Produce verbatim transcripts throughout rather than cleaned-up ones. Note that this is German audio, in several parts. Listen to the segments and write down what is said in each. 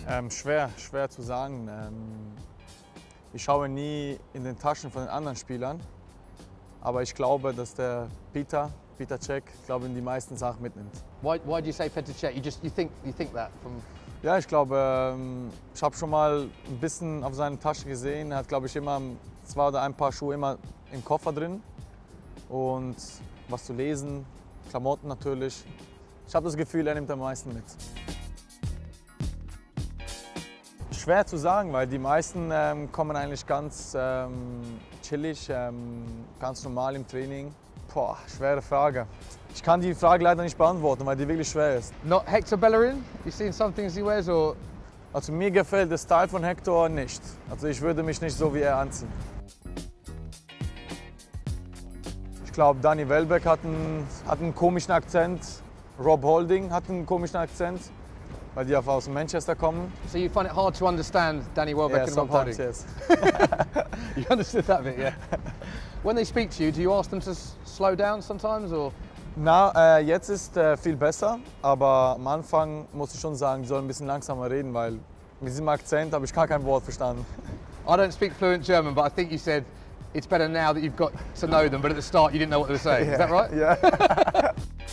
Ähm, schwer, schwer zu sagen. Ähm, ich schaue nie in den Taschen von den anderen Spielern, aber ich glaube, dass der Peter, Peter Cech, glaube ich, die meisten Sachen mitnimmt. Why, why do you say Petr Cech? You just you think you think that from. Ja, ich glaube, ähm, ich habe schon mal ein bisschen auf seine Tasche gesehen. Er hat, glaube ich, immer zwei oder ein paar Schuhe immer im Koffer drin und was zu lesen, Klamotten natürlich. Ich habe das Gefühl, er nimmt am meisten mit. Schwer zu sagen, weil die meisten ähm, kommen eigentlich ganz ähm, chillig, ähm, ganz normal im Training. Boah, schwere Frage. Ich kann die Frage leider nicht beantworten, weil die wirklich schwer ist. Not Hector Bellerin? You've seen some things he wears, or? Also mir gefällt der Style von Hector nicht. Also ich würde mich nicht so wie er anziehen. Ich glaube, Danny Welbeck hat einen, hat einen komischen Akzent. Rob Holding hat einen komischen Akzent, weil die aus Manchester kommen. So you find it hard to understand Danny Welbeck Yeah, and Rob Holding? yes. You understood that bit, yeah. When they speak to you, do you ask them to s- slow down sometimes, or? Na, äh, jetzt ist äh, viel besser, aber am Anfang muss ich schon sagen, die sollen ein bisschen langsamer reden, weil mit diesem Akzent habe ich gar kein Wort verstanden. I don't speak fluent German, but I think you said it's better now that you've got to know them, but at the start you didn't know what they were saying. Is that right? Ja.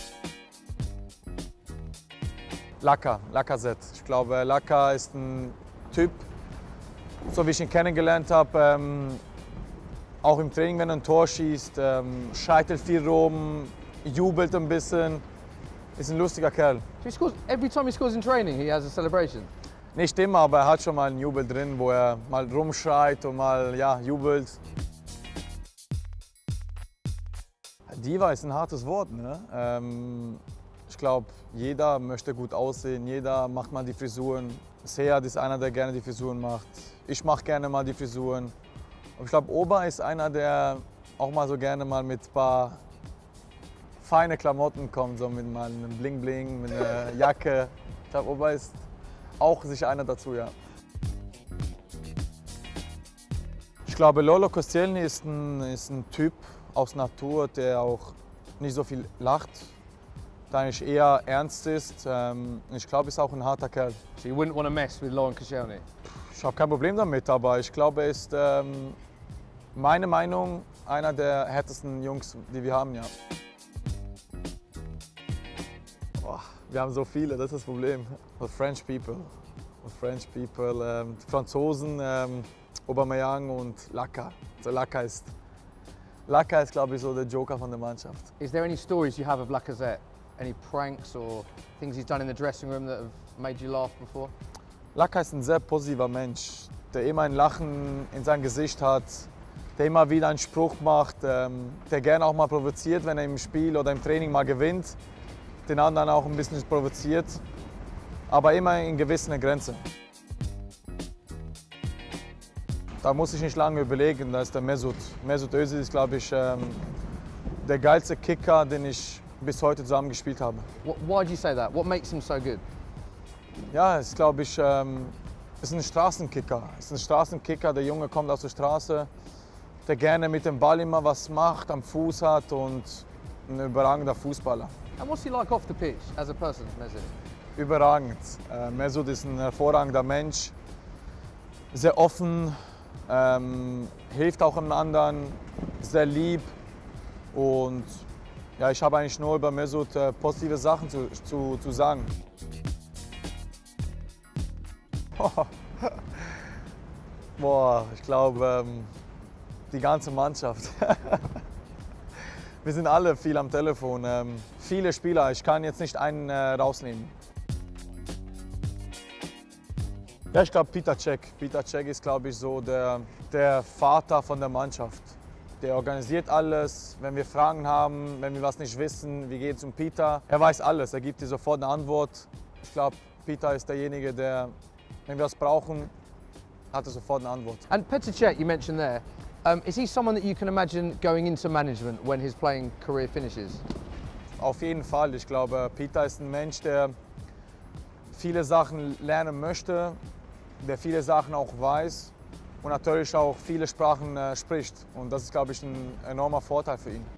Laka, Lacazette. Ich glaube, Laka ist ein Typ, so wie ich ihn kennengelernt habe, ähm, auch im Training, wenn er ein Tor schießt, ähm, scheitelt viel rum, jubelt ein bisschen, ist ein lustiger Kerl. So he scores every time he scores in training. He has a celebration. Nicht immer, aber er hat schon mal einen Jubel drin, wo er mal rumschreit und mal ja, jubelt. Diva ist ein hartes Wort, ne? Ähm, ich glaube, jeder möchte gut aussehen, jeder macht mal die Frisuren. Sead ist einer, der gerne die Frisuren macht. Ich mache gerne mal die Frisuren. Und ich glaube, Oba ist einer, der auch mal so gerne mal mit ein paar feine Klamotten kommt, so mit mal einem Bling Bling, mit einer Jacke. Ich glaube, Oba ist auch sicher einer dazu, ja. Ich glaube, Lolo Koscielny ist ein, ist ein Typ aus Natur, der auch nicht so viel lacht, der eigentlich eher ernst ist. Ähm, ich glaube, er ist auch ein harter Kerl. So you wouldn't want to mess with Lauren Koscielny? Ich habe kein Problem damit, aber ich glaube, er ist, ähm, meine Meinung, einer der härtesten Jungs, die wir haben, ja. Boah, wir haben so viele, das ist das Problem. The French people, the French people, ähm, die Franzosen, ähm, Aubameyang und Laka. Also Laka ist, Laka ist, glaube ich, so der Joker von der Mannschaft. Is there any stories you have of Lacazette? Any pranks or things he's done in the dressing room that have made you laugh before? Laka ist ein sehr positiver Mensch, der immer ein Lachen in seinem Gesicht hat, der immer wieder einen Spruch macht, ähm, der gerne auch mal provoziert, wenn er im Spiel oder im Training mal gewinnt, den anderen auch ein bisschen provoziert, aber immer in gewissen Grenzen. Da muss ich nicht lange überlegen, da ist der Mesut. Mesut Özil ist, glaube ich, ähm, der geilste Kicker, den ich bis heute zusammen gespielt habe. What, why do you say that? What makes him so good? Ja, ist, glaube ich, ähm, ist ein Straßenkicker. Ist ein Straßenkicker, der Junge kommt aus der Straße, der gerne mit dem Ball immer was macht, am Fuß hat und ein überragender Fußballer. And what's he like off the pitch as a person, Mesut? Überragend. Äh, Mesut ist ein hervorragender Mensch, sehr offen, ähm, hilft auch einem anderen, sehr lieb und ja, ich habe eigentlich nur über Mesut äh, positive Sachen zu, zu, zu sagen. Boah, ich glaube, ähm, die ganze Mannschaft. Wir sind alle viel am Telefon. Ähm, viele Spieler, ich kann jetzt nicht einen äh, rausnehmen. Ja, ich glaube Peter Cech. Peter Cech ist, glaube ich, so der, der Vater von der Mannschaft. Der organisiert alles. Wenn wir Fragen haben, wenn wir was nicht wissen, wie geht es um Peter? Er weiß alles, er gibt dir sofort eine Antwort. Ich glaube, Peter ist derjenige, der, wenn wir was brauchen, hat er sofort eine Antwort. And Petr Cech, you mentioned there, um, is he someone that you can imagine going into management when his playing career finishes? Auf jeden Fall. Ich glaube, Peter ist ein Mensch, der viele Sachen lernen möchte, der viele Sachen auch weiß und natürlich auch viele Sprachen äh, spricht. Und das ist, glaube ich, ein enormer Vorteil für ihn.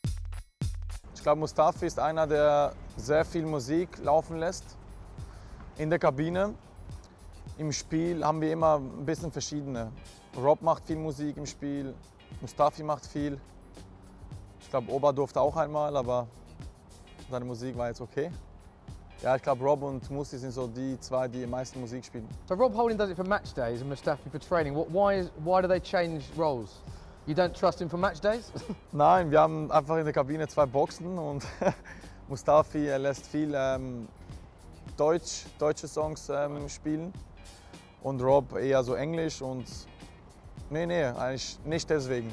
Ich glaube, Mustafi ist einer, der sehr viel Musik laufen lässt In der Kabine, im Spiel haben wir immer ein bisschen verschiedene. Rob macht viel Musik im Spiel, Mustafi macht viel. Ich glaube, Oba durfte auch einmal, aber seine Musik war jetzt okay. Ja, ich glaube, Rob und Musti sind so die zwei, die am meisten Musik spielen. So Rob Holding does it for match days and Mustafi for training. What, why, is, why do they change roles? You don't trust him for match days? Nein, wir haben einfach in der Kabine zwei Boxen und Mustafi er lässt viel ähm, Deutsch, deutsche Songs ähm, spielen und Rob eher so Englisch und nee, nee, eigentlich nicht deswegen.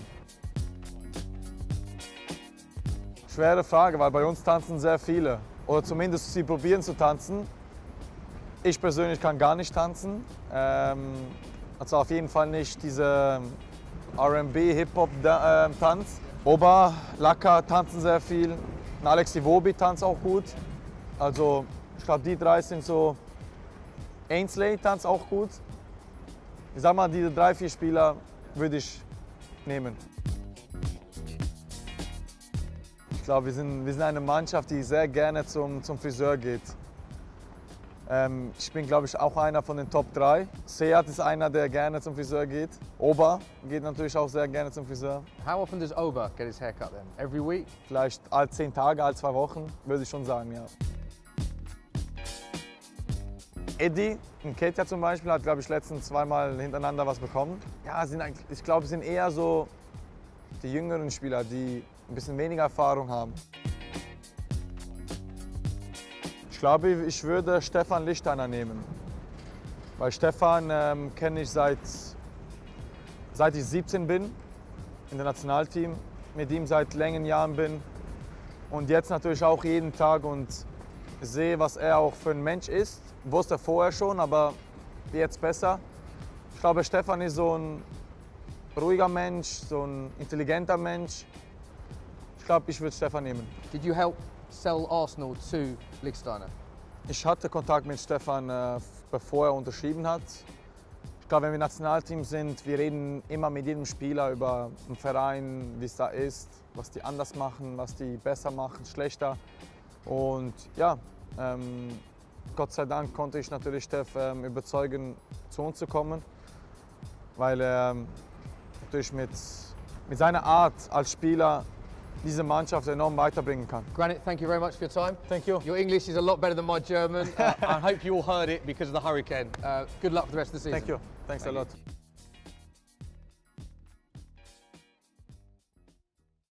Schwere Frage, weil bei uns tanzen sehr viele. Oder zumindest sie probieren zu tanzen. Ich persönlich kann gar nicht tanzen. Ähm, also auf jeden Fall nicht diese R and B, Hip-Hop-Tanz. Oba, Laka tanzen sehr viel. Und Alex Iwobi tanzt auch gut. Also ich glaube, die drei sind so. Ainsley tanzt auch gut. Ich sag mal, diese drei, vier Spieler würde ich nehmen. Ich glaube, wir sind, wir sind eine Mannschaft, die sehr gerne zum, zum Friseur geht. Ähm, ich bin, glaube ich, auch einer von den Top drei. Sead ist einer, der gerne zum Friseur geht. Oba geht natürlich auch sehr gerne zum Friseur. How often does Oba get his haircut then? Every week? Vielleicht alle zehn Tage, alle zwei Wochen, würde ich schon sagen, ja. Eddie und Ketja zum Beispiel hat, glaube ich, letztens zweimal hintereinander was bekommen. Ja, sind, ich glaube, es sind eher so die jüngeren Spieler, die ein bisschen weniger Erfahrung haben. Ich glaube, ich würde Stefan Lichtsteiner nehmen. Weil Stefan ähm, kenne ich seit, seit ich siebzehn bin, in dem Nationalteam, mit ihm seit langen Jahren bin. Und jetzt natürlich auch jeden Tag und sehe, was er auch für ein Mensch ist. Wusste er vorher schon, aber jetzt besser. Ich glaube, Stefan ist so ein ruhiger Mensch, so ein intelligenter Mensch. Ich glaube, ich würde Stefan nehmen. Did you help sell Arsenal to Lichtsteiner? Ich hatte Kontakt mit Stefan, äh, bevor er unterschrieben hat. Ich glaube, wenn wir im Nationalteam sind, wir reden immer mit jedem Spieler über den Verein, wie es da ist, was die anders machen, was die besser machen, schlechter. Und ja, ähm, Gott sei Dank konnte ich natürlich Steff ähm, überzeugen, zu uns zu kommen, weil er ähm, natürlich mit, mit seiner Art als Spieler diese Mannschaft enorm weiterbringen kann. Granit, thank you very much for your time. Thank you. Your English is a lot better than my German. uh, I hope you all heard it because of the hurricane. Uh, good luck for the rest of the season. Thank you. Thanks Thank a you. lot.